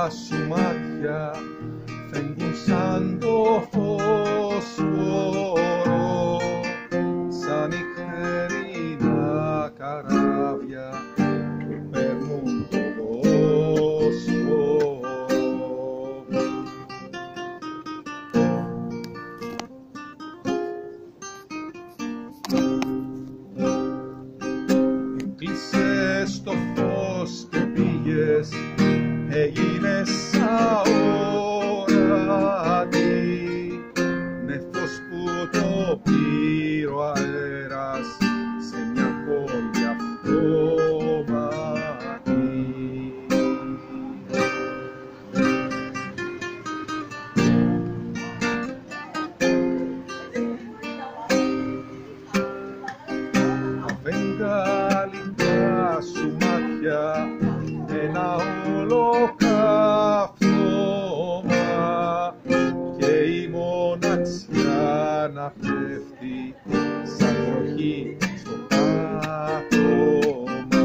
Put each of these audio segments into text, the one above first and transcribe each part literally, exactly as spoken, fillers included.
σου μάτια φεύγουν σαν το φωσφορό, σαν νυχτερινά καράβια που παίρνουν το Βόσπορο. Κλείσες το φως και πήγες, έγινες αόρατη, νεφός που το πήρε ο αέρας σε μια πόλη αυτόματη. Τα βεγγαλικά σου μάτια, ένα ολοκαύτωμα και η μοναξιά να πέφτει σαν βροχή στο πάτωμα.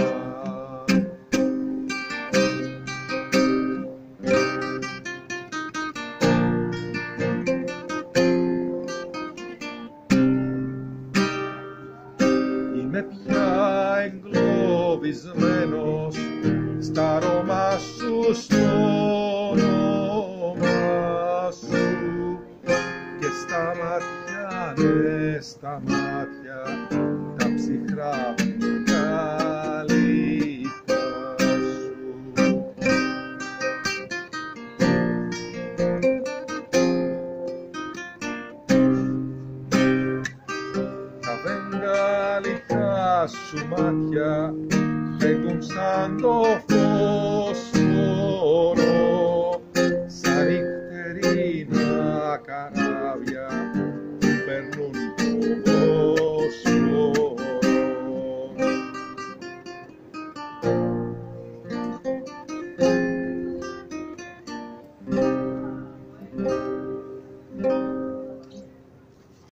Είμαι πια εγκλωβισμένος στα αρώμα σου, στο όνομα σου και στα μάτια, ναι, στα μάτια τα ψυχρά γλυκιά σου. Τα βεγγαλικά σου μάτια φεύγουν σαν το φως